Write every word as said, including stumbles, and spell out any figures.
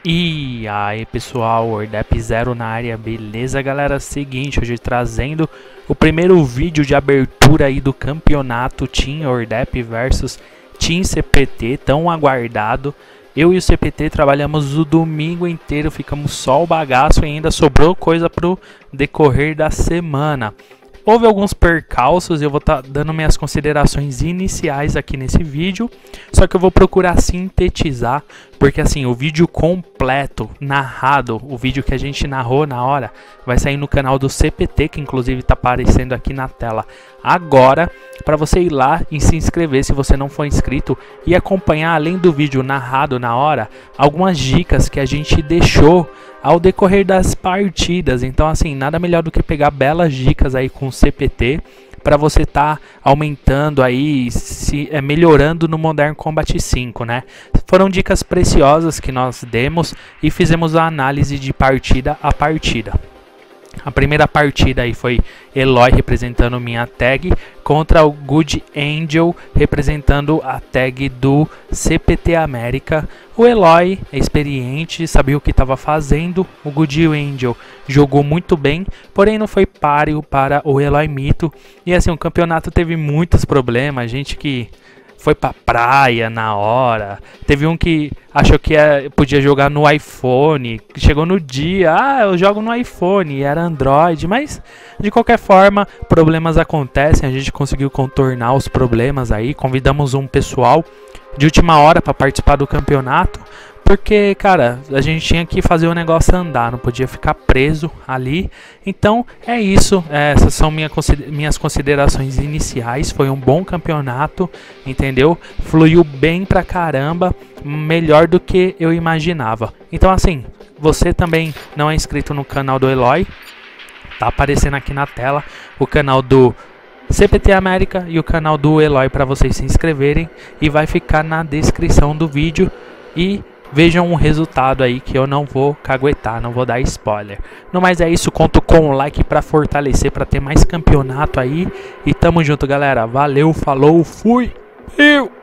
E aí pessoal, Ordep Zero na área, beleza galera? Seguinte, hoje trazendo o primeiro vídeo de abertura aí do campeonato Team Ordep versus Team C P T, tão aguardado. Eu e o C P T trabalhamos o domingo inteiro, ficamos só o bagaço e ainda sobrou coisa pro decorrer da semana. Houve alguns percalços, eu vou estar tá dando minhas considerações iniciais aqui nesse vídeo, só que eu vou procurar sintetizar, porque assim, o vídeo completo, narrado, o vídeo que a gente narrou na hora, vai sair no canal do C P T, que inclusive está aparecendo aqui na tela agora, para você ir lá e se inscrever se você não for inscrito e acompanhar, além do vídeo narrado na hora, algumas dicas que a gente deixou ao decorrer das partidas. Então assim, nada melhor do que pegar belas dicas aí com o C P T para você estar tá aumentando aí, se é, melhorando no Modern Combat cinco, né? Foram dicas preciosas que nós demos e fizemos a análise de partida a partida. A primeira partida aí foi Eloi representando minha tag contra o Good Angel representando a tag do C P T América. O Eloi é experiente, sabia o que estava fazendo. O Good Angel jogou muito bem, porém não foi páreo para o Eloi Mito. E assim, o campeonato teve muitos problemas, gente que foi pra praia na hora, teve um que achou que ia, podia jogar no iPhone, chegou no dia, ah, eu jogo no iPhone, e era Android, mas de qualquer forma, problemas acontecem, a gente conseguiu contornar os problemas aí, convidamos um pessoal de última hora para participar do campeonato, porque, cara, a gente tinha que fazer o negócio andar, não podia ficar preso ali. Então, é isso. Essas são minha, minhas considerações iniciais. Foi um bom campeonato, entendeu? Fluiu bem pra caramba, melhor do que eu imaginava. Então, assim, você também não é inscrito no canal do Eloi, tá aparecendo aqui na tela o canal do C P T América e o canal do Eloi para vocês se inscreverem. E vai ficar na descrição do vídeo. E vejam um resultado aí que eu não vou caguetar, não vou dar spoiler. No mais é isso, conto com o like para fortalecer, para ter mais campeonato aí. E tamo junto, galera. Valeu, falou, fui! Eu!